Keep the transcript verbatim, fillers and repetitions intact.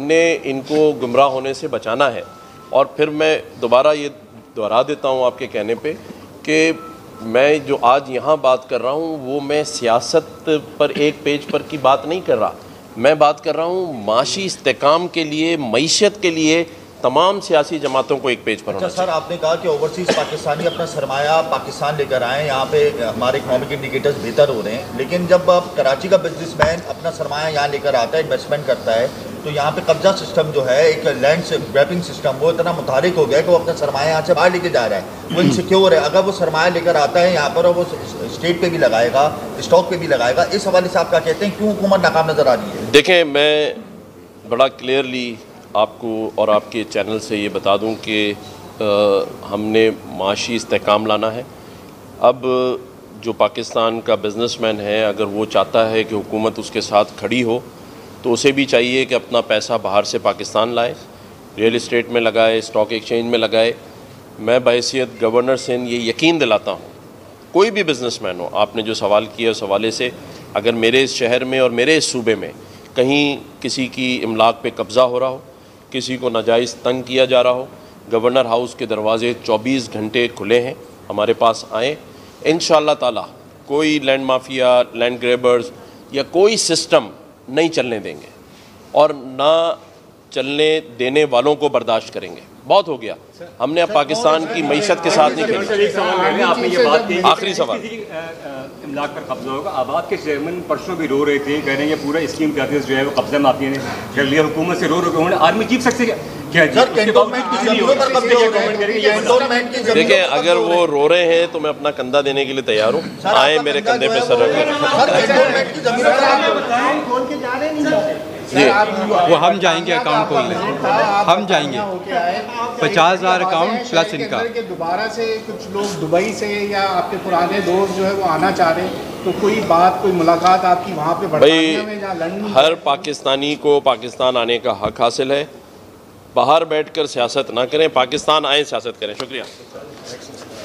हमने इनको गुमराह होने से बचाना है। और फिर मैं दोबारा ये दोहरा देता हूँ आपके कहने पे कि मैं जो आज यहाँ बात कर रहा हूँ वो मैं सियासत पर एक पेज पर की बात नहीं कर रहा, मैं बात कर रहा हूँ माशी इस्तेकाम के लिए, मईशत के लिए तमाम सियासी जमातों को एक पेज पर होना चाहिए। सर, आपने कहा कि ओवरसीज़ पाकिस्तानी अपना सरमाया पाकिस्तान लेकर आए, यहाँ पे हमारे इकोनॉमिक इंडिकेटर्स बेहतर हो रहे हैं, लेकिन जब आप कराची का बिजनेसमैन अपना सरमाया यहाँ लेकर आता है, इन्वेस्टमेंट करता है, तो यहाँ पे कब्जा सिस्टम जो है, एक लैंड ग्रैबिंग सिस्टम, वो इतना मुतहरिक हो गया कि वो अपना सरमाया यहाँ से बाहर लेके जा रहा है, वो इनसिक्योर है। अगर वो सरमाया लेकर आता है यहाँ पर और वो स्टेट पे भी लगाएगा, स्टॉक पे भी लगाएगा, इस हवाले से आप क्या कहते हैं, क्यों हुकूमत नाकाम नज़र आ रही है? देखें, मैं बड़ा क्लियरली आपको और आपके चैनल से ये बता दूं कि हमने माशी इस्तेकाम लाना है। अब जो पाकिस्तान का बिज़नेसमैन है, अगर वो चाहता है कि हुकूमत उसके साथ खड़ी हो तो उसे भी चाहिए कि अपना पैसा बाहर से पाकिस्तान लाए, रियल इस्टेट में लगाए, स्टॉक एक्सचेंज में लगाए। मैं बहैसियत गवर्नर से ये यकीन दिलाता हूँ, कोई भी बिज़नेसमैन हो, आपने जो सवाल किया उस हवाले से, अगर मेरे इस शहर में और मेरे इस सूबे में कहीं किसी की इमलाक पे कब्ज़ा हो रहा हो, किसी को नाजायज़ तंग किया जा रहा हो, गवर्नर हाउस के दरवाज़े चौबीस घंटे खुले हैं, हमारे पास आएँ। इंशाअल्लाह ताला कोई लैंड माफिया, लैंड ग्रैबर्स या कोई सिस्टम नहीं चलने देंगे और ना चलने देने वालों को बर्दाश्त करेंगे। बहुत हो गया, हमने अब पाकिस्तान की मईशत के साथ नहीं खेला। आखिरी सवाल, इमलाक पर कब्जा होगा। आबाद के चेयरमैन परसों भी रो रहे थे, कह रहे हैं ये पूरा स्कीम के जो है वो कब्जा माफिया ने कर लिया, हुकूमत से रो रो के उन्होंने आर्मी चीफ सकते क्या? देखिए, अगर वो रो रहे हैं तो मैं अपना कंधा देने के लिए तैयार हूँ, आए मेरे कंधे पे सर रख जी, वो हम जाएंगे अकाउंट खोलने, हम जाएंगे पचास हज़ार अकाउंट प्लस इनका। दोबारा से कुछ लोग दुबई से या आपके पुराने दोस्त जो है वो आना चाह रहे हैं, तो कोई बात, कोई मुलाकात आपकी वहाँ पे भाई, हर पाकिस्तानी को पाकिस्तान आने का हक हासिल है। बाहर बैठकर सियासत ना करें, पाकिस्तान आए सियासत करें। शुक्रिया।